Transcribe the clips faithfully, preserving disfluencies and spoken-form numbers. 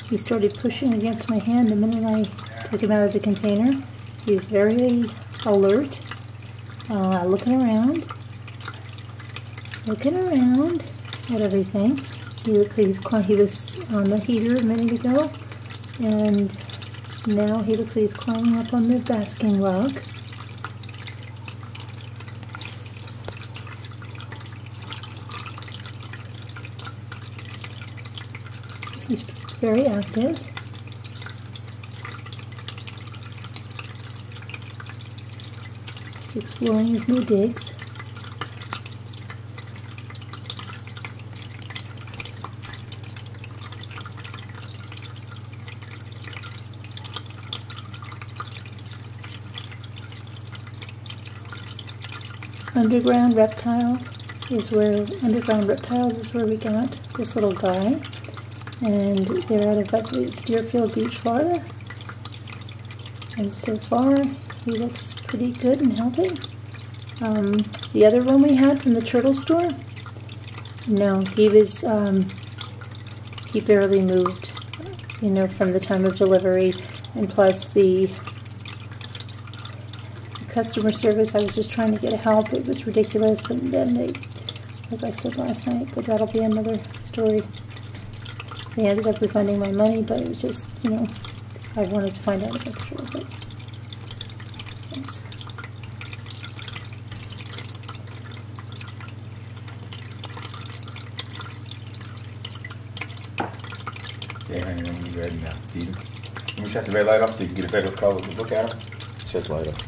He started pushing against my hand the minute I took him out of the container. He's very alert, uh, looking around, looking around at everything. He looks like he's, he was on the heater a minute ago, and now he looks like he's climbing up on the basking rug. He's very active. He's exploring his new digs. Underground reptile is where underground reptiles is where we got this little guy. And they're out of, I believe it's Deerfield Beach, Florida. And so far, he looks pretty good and healthy. Um, the other one we had from the turtle store, no, he was, um, he barely moved, you know, from the time of delivery. And plus the customer service, I was just trying to get help. It was ridiculous. And then they, like I said last night, but that'll be another story. They ended up refunding my money, but it was just, you know, I wanted to find out if I could afford it. Thanks. Yeah, honey, when you're ready now, feed him. Let me shut the red light off so you can get a better color look at him. Shut the light off.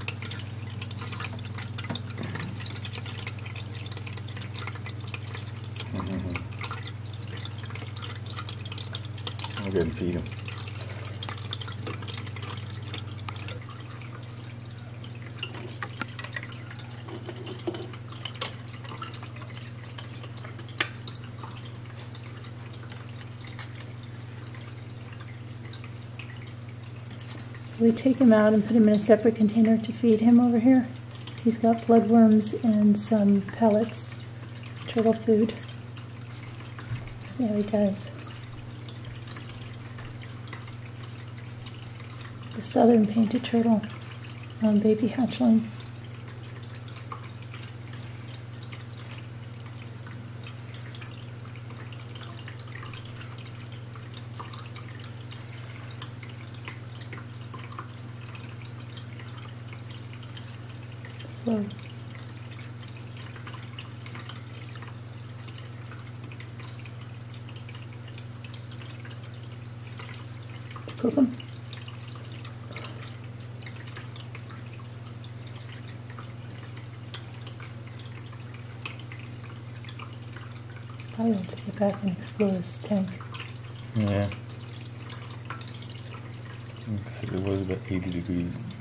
Mm-hmm. I'll go ahead and feed him. We take him out and put him in a separate container to feed him over here. He's got bloodworms and some pellets, turtle food. See how he does. The southern painted turtle, um, baby hatchling. Whoa. Cook him. Probably want to get back and explore his tank. Yeah. It was about eighty degrees.